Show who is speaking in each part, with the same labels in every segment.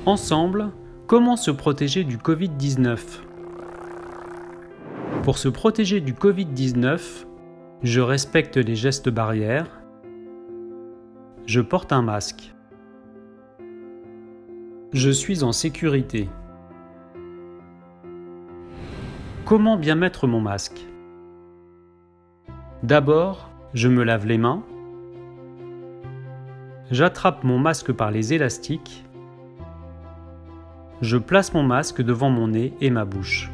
Speaker 1: Ensemble, comment se protéger du Covid-19 ? Pour se protéger du Covid-19, je respecte les gestes barrières. Je porte un masque. Je suis en sécurité. Comment bien mettre mon masque ? D'abord, je me lave les mains. J'attrape mon masque par les élastiques. Je place mon masque devant mon nez et ma bouche.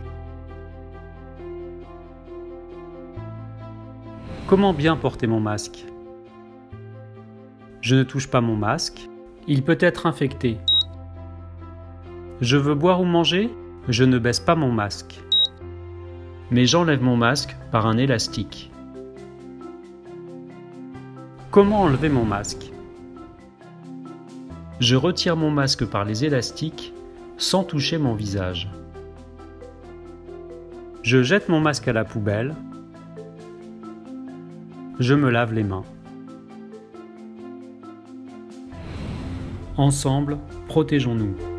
Speaker 1: Comment bien porter mon masque ? Je ne touche pas mon masque, il peut être infecté. Je veux boire ou manger, je ne baisse pas mon masque. Mais j'enlève mon masque par un élastique. Comment enlever mon masque ? Je retire mon masque par les élastiques sans toucher mon visage. Je jette mon masque à la poubelle. Je me lave les mains. Ensemble, protégeons-nous.